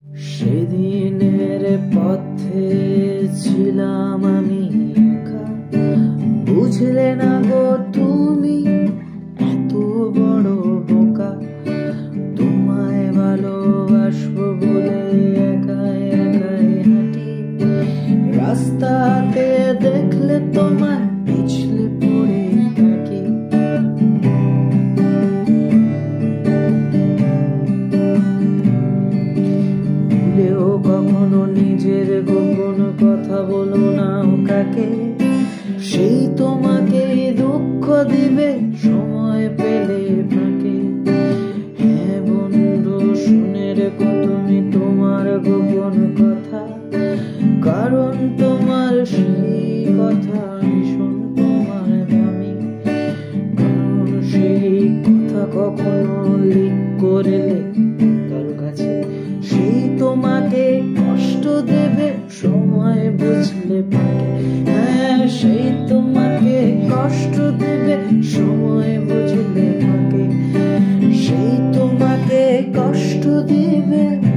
সেদিনের পথে ছিলাম আমি একা, বুঝলে না গো তুমি এত বড় বোকা। তোমায় ভালোবাসবো বলে একাই একাই হাঁটি, রাস্তাতে দেখলে তোমায় পিছলে পড়ে থাকি। ভুলেও কখনো নিজের গোপন কথা বলো না কাকে, সেই তোমাকে দুঃখ দিবে সময় পেলে ফাঁকে। হ্যাঁ বন্ধু, শুনে রেখো তুমি তোমার গোপন কথা, কারণ তোমার সেই কথা ভীষণ তোমার দামি। কারণ সেই কথা কখনো লিক করলে কারো কাছে, সেই তোমাকে কষ্ট দেবে সময় বুঝলে পাকে। হ্যাঁ, সেই তোমাকে কষ্ট দেবে সময় বুঝলে পাকে, সেই তোমাকে কষ্ট দিবে।